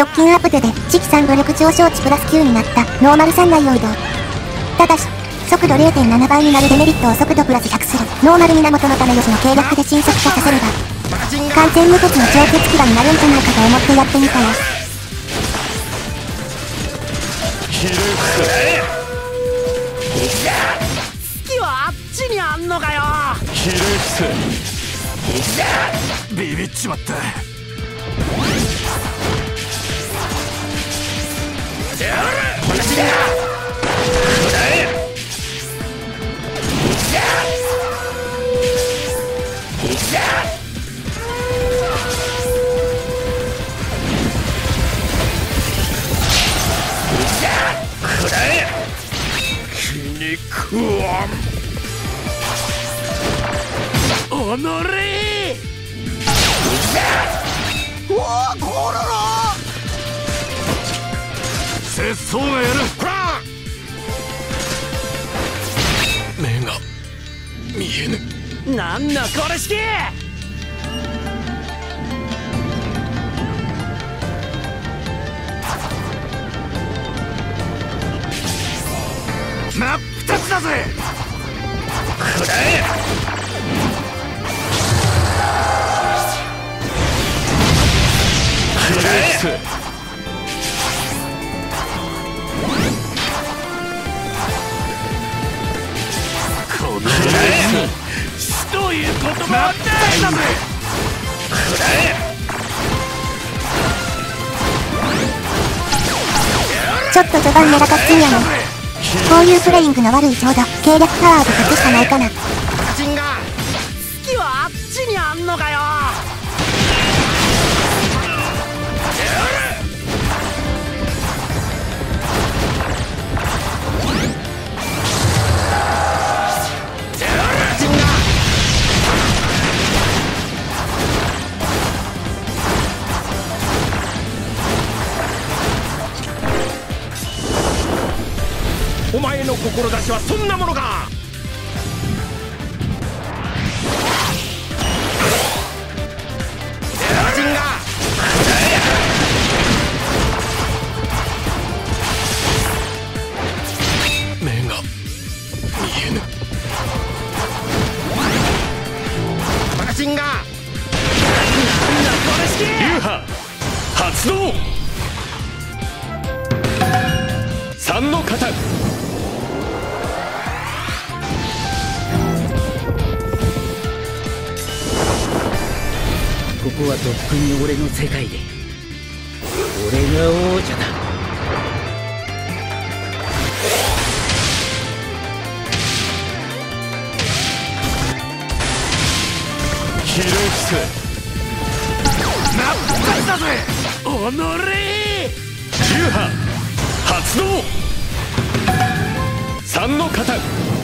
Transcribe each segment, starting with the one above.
直近アップデで次期3武力上昇値プラス9になったノーマル3内を移動。ただし、速度 0.7 倍になるデメリットを速度プラス100するノーマル源のためよしの計略で新速化させれば、完全無欠の超絶騎馬になるんじゃないかと思ってやってみたよ。 月はあっちにあんのかよ。ビビっちまった。おのれー。おお、コロロ節操がやる。目が見えぬ。なんだこれしき。真っ二つだぜ。くらえ。くらえ。この死という言葉はないだぜ。くらえ。 ちょっと序盤狙かっちんやね。こういうプレイングの悪いちょうど計略パワーで勝つしかないかな。 月はあっちにあんのかよ。お前の志はそんなものか。目が見えぬ。マシンガー。なんだこれしき。流派発動。3の型。 ここはとっくに俺の世界で俺が王者だ。 ひれ伏せ。真っ二つだぜ。おのれー。流派発動。3の型。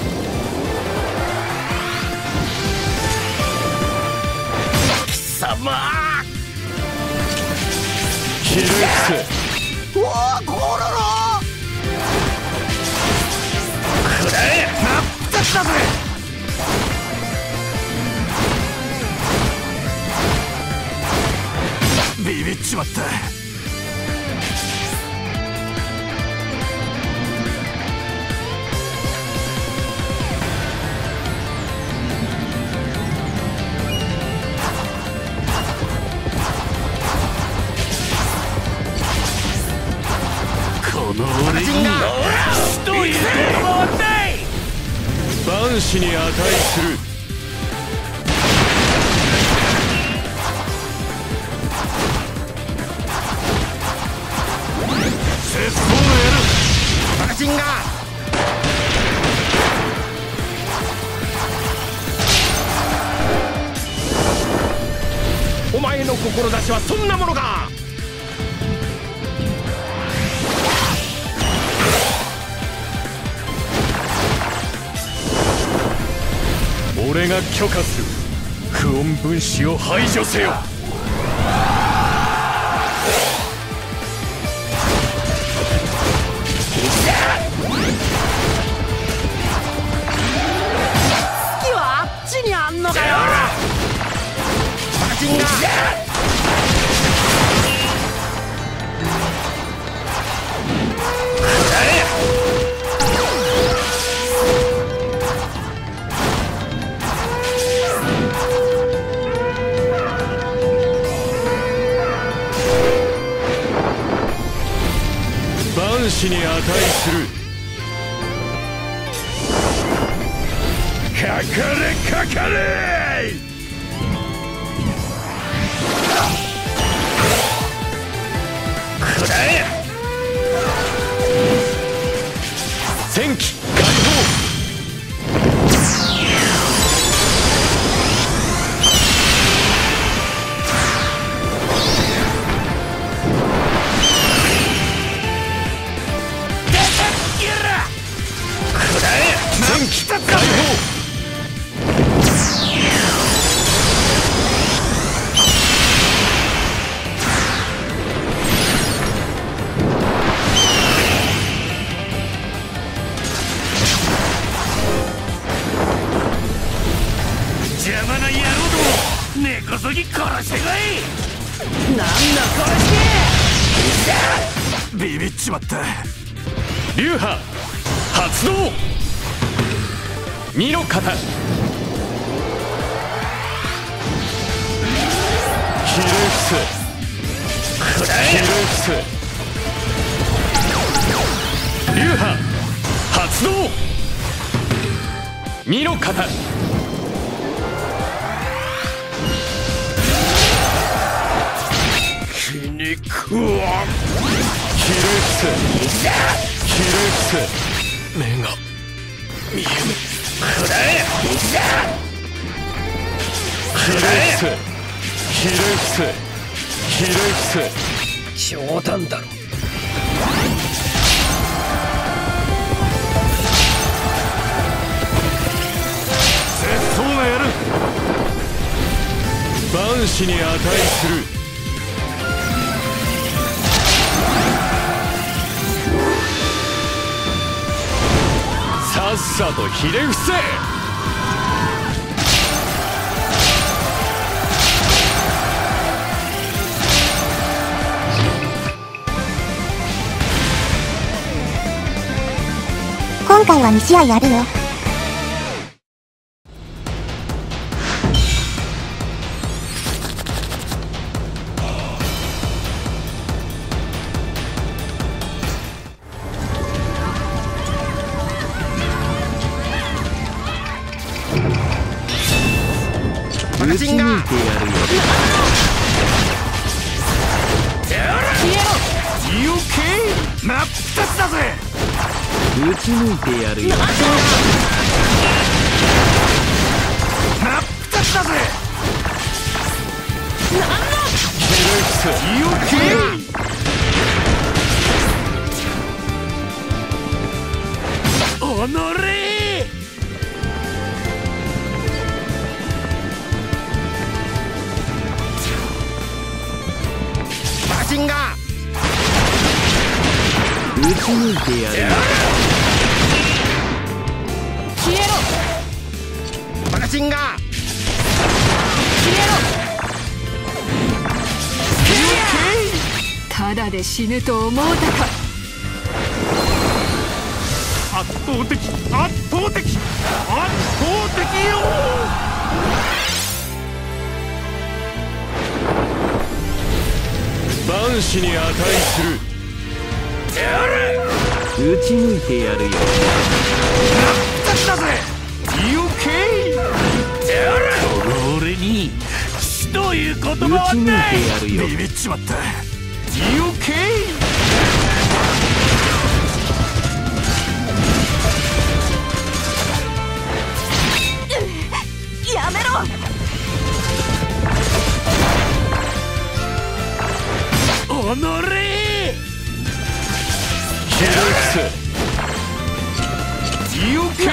貴様。ひれ伏せ。おお、コロロ。くらえ。真っ二つだぜ。ビビっちまった。この俺に死という言葉はない。万死に値する。節操がやる。マシンガー。お前の志はそんなものか。俺が許可する。不穏分子を排除せよ。月はあっちにあんのかよ。マシンガー。 する。かかれかかれ。くらえ。戦機解放。戦機解放。邪魔な野郎ども、根こそぎ殺してこい。なんだ殺して。ビビっちまった。流派発動。2の型。ひれ伏せ。くらえ。ひれ伏せ。流派発動。2の型。気に食わん。ひれ伏せ。ひれ伏せ。目が見えぬ。くらえ。ひれ伏せ。ひれ伏せ。ひれ伏せ。冗談だろ。絶そうなやる。万死に値する。さっさとひれ伏せ。 今回は2試合あるよ。 打ち抜いてやるよ。 よけ。真っ二つだぜ。 打ち抜いてやるよ。 真っ二つだぜ。ひれ伏せ。よけ。おのれ。マシンガン。 打ち抜いてやるよ。 消えろ。マシンガン。消えろ。 ただで死ぬと思うたか。 圧倒的、圧倒的、圧倒的よ。万死に値する。 打ち抜いてやるよ。 真っ二つだぜ。よけ。この俺に死という言葉はない。ビビっちまった。よけ。 やめろ。 おのれ。ひれ伏せ。よけ。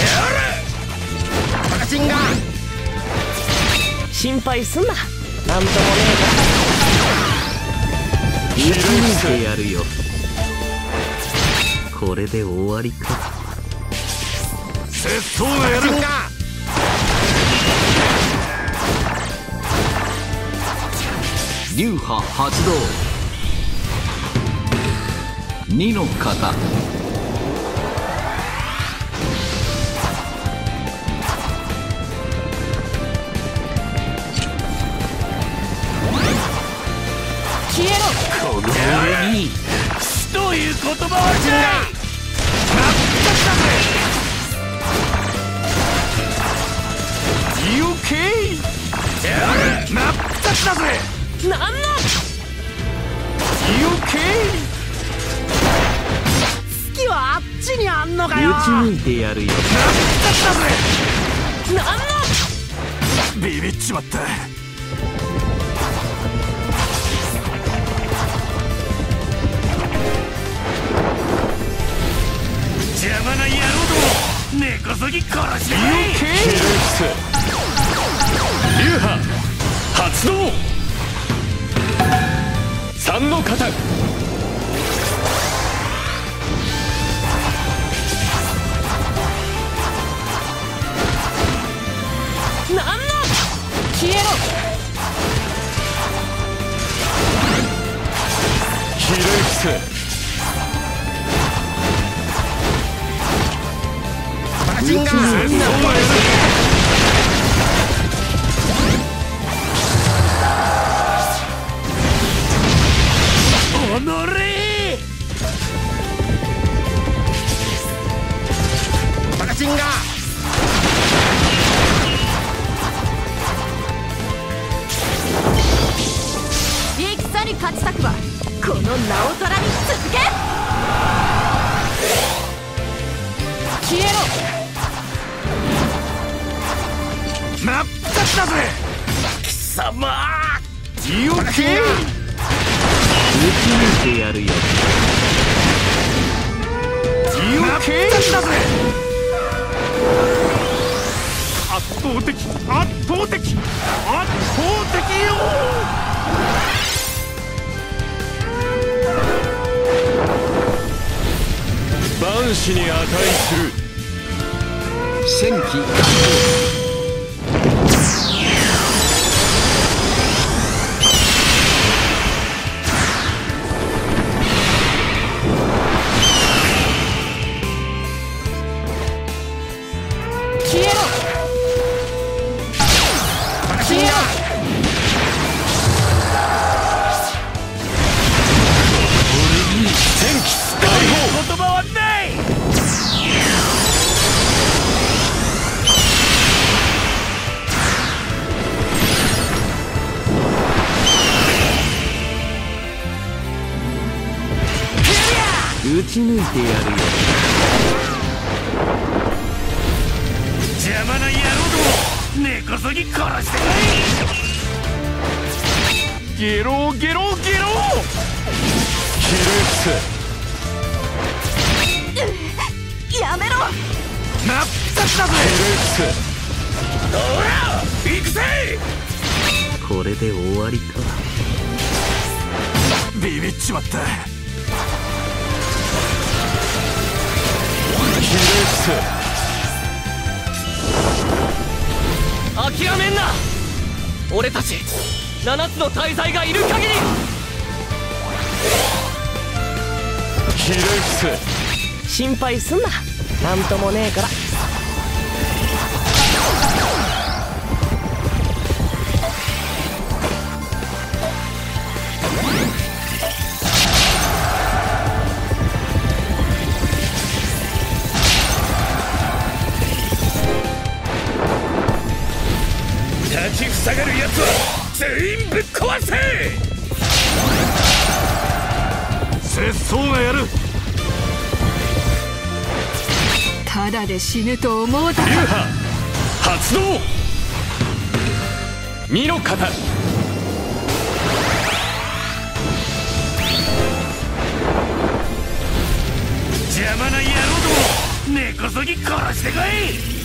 マシンガン。 心配すんな。なんともね打ち抜いてやるよ。これで終わりか。 節操がやる。 流派発動。2の型。 消えろ。 この俺に死という言葉はない。 にあんのかよ。 打ち抜いてやるよ。 なんのビビっちまった。邪魔な野郎ども、根こそぎ殺してくれ。 流派発動。三の型。 なんの消えろ。 ひれ伏せ。 打ち抜いてやる。 おのれバカチンガ。 戦に勝ちたくばこの名を虎に続け。消えろ。 真っ二つだぜ貴様。よけ打ち抜いてやるよ。 真っ二つだぜ。圧倒的圧倒的圧倒的よ。 万死に値する。 戦機消えろ。消えろ。 戦機解放。 言葉はない。 打ち抜いてやるよ。 邪魔な野郎ども、根こそぎ殺してくれ。ゲロゲロゲロ。 ひれ伏せ。 やめろ。 真っ二つだぜ。 ひれ伏せ。 ほら行くぜ。 これで終わりか。 ビビっちまった。 ひれ伏せ。諦めんな。俺たち7つの大罪がいる限り。 ひれ伏せ。 心配すんな。なんともねえから。 立ちふさがる奴は全員ぶっ壊せ。節操がやる。 ただで死ぬと思うた流か。 派発動。二の型。 邪魔な野郎ども、根こそぎ殺してこい。